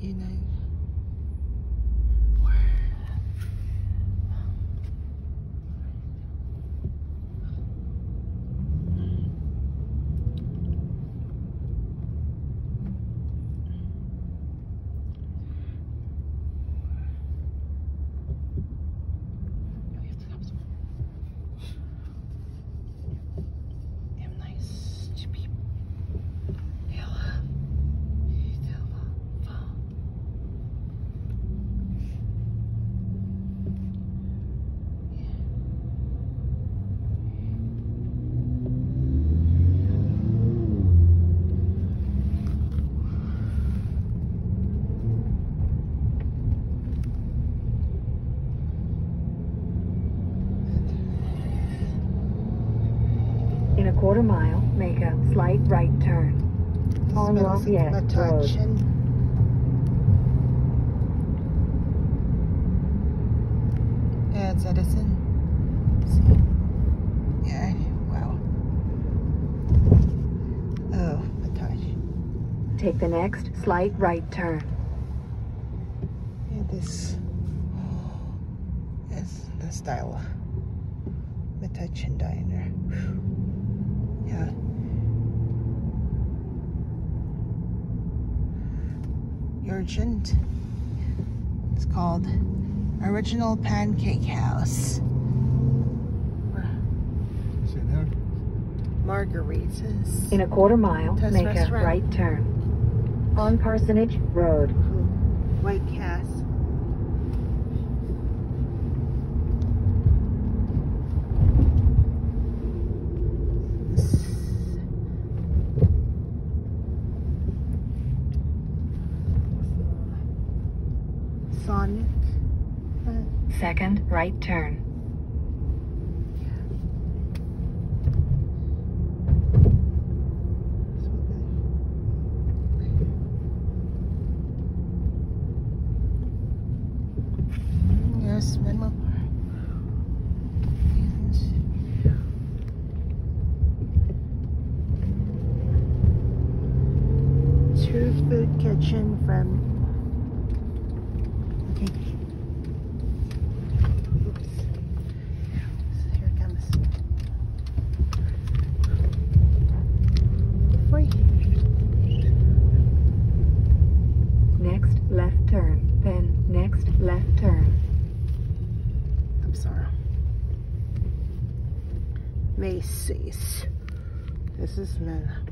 United. In a quarter mile, make a slight right turn on Lafayette Road. Yeah, it's Edison. Yeah, wow. Oh, Batage. Take the next slight right turn. Yeah, this is the style. Batage Diner. Yeah. Urgent. It's called Original Pancake House. Margaritas. In a quarter mile, Test make restaurant. a right turn on Parsonage Road. White Cass. Sonic. Second right turn. Yes, Menlo. True Food Kitchen from. Okay. Oops. Here it comes. Free. Next left turn, then next left turn. I'm sorry. Macy's. This is Menlo.